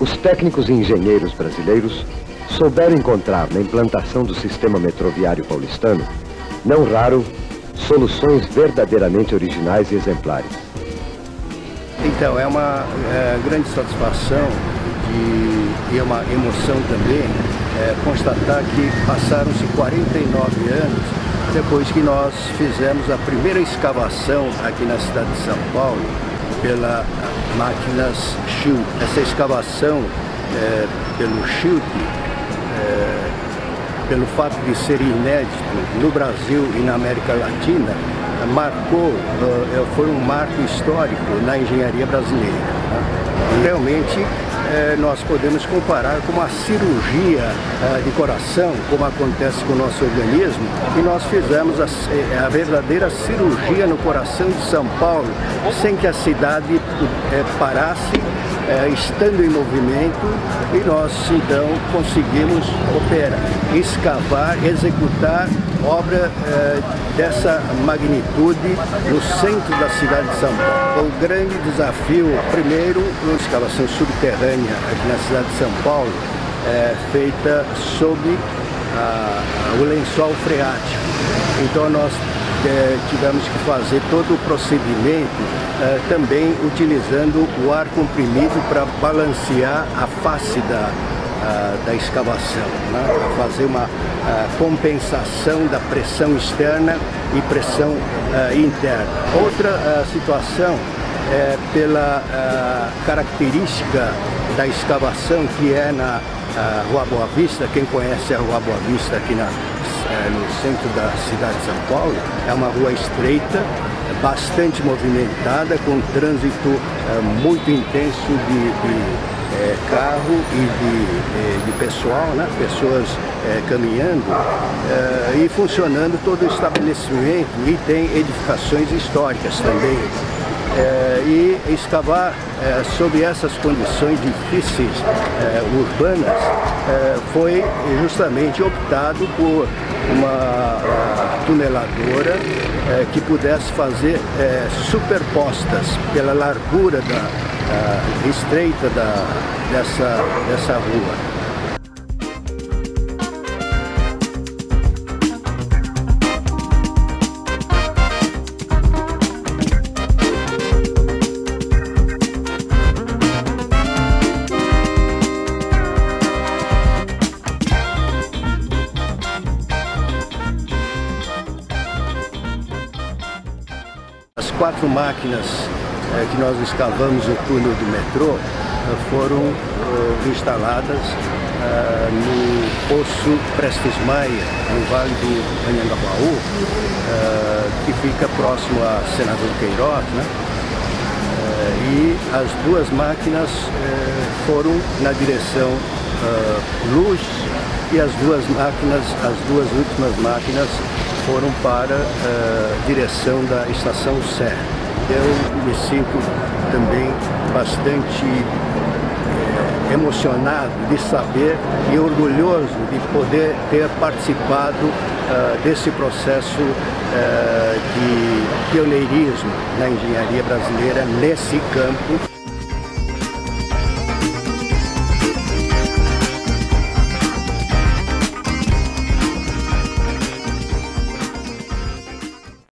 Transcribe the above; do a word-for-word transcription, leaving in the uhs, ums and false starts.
Os técnicos e engenheiros brasileiros souberam encontrar na implantação do sistema metroviário paulistano, não raro, soluções verdadeiramente originais e exemplares. Então, é uma é, grande satisfação de, e é uma emoção também é, constatar que passaram-se quarenta e nove anos depois que nós fizemos a primeira escavação aqui na cidade de São Paulo pela máquinas Schulp. Essa escavação é, pelo Schulp, é, pelo fato de ser inédito no Brasil e na América Latina, marcou, foi um marco histórico na engenharia brasileira. Realmente, nós podemos comparar com uma cirurgia de coração, como acontece com o nosso organismo, e nós fizemos a, a verdadeira cirurgia no coração de São Paulo, sem que a cidade parasse, estando em movimento, e nós então conseguimos operar, escavar, executar obra dessa magnitude no centro da cidade de São Paulo. O grande desafio, primeiro, a escavação subterrânea aqui na cidade de São Paulo, é feita sob a, o lençol freático. Então nós é, tivemos que fazer todo o procedimento é, também utilizando o ar comprimido para balancear a face da, a, da escavação, né? Para fazer uma a, compensação da pressão externa e pressão a, interna. Outra a, situação é pela a, característica da escavação, que é na a, Rua Boa Vista. Quem conhece a Rua Boa Vista aqui na, é, no centro da cidade de São Paulo, é uma rua estreita, bastante movimentada, com trânsito é, muito intenso de, de é, carro e de, de pessoal, né? Pessoas é, caminhando é, e funcionando todo o estabelecimento, e tem edificações históricas também. É, e escavar é, sob essas condições difíceis é, urbanas é, foi justamente optado por uma tuneladora é, que pudesse fazer é, superpostas pela largura da, a, estreita da, dessa, dessa rua. As quatro máquinas eh, que nós escavamos o túnel do metrô eh, foram eh, instaladas eh, no Poço Prestes Maia, no Vale do Anhangabaú, eh, que fica próximo a Senador Queiroz, né? Eh, e as duas máquinas eh, foram na direção eh, Luz, e as duas máquinas, as duas últimas máquinas foram para a direção da Estação Sé. Eu me sinto também bastante é, emocionado de saber e orgulhoso de poder ter participado uh, desse processo uh, de pioneirismo na engenharia brasileira nesse campo.